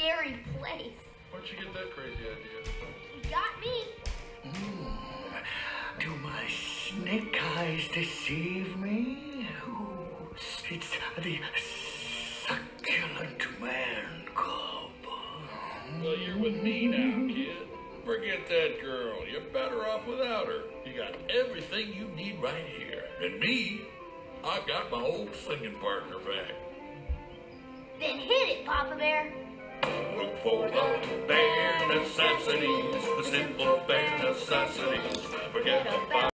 scary place. Where'd you get that crazy idea? You got me. Do my snake eyes deceive me? Ooh, it's the succulent man cub. Well, you're with me now, kid. Forget that girl. You're better off without her. You got everything you need right here. And me, I've got my old singing partner back. Then hit it, Papa Bear. Look for the bare necessities, the simple bare necessities. Forget about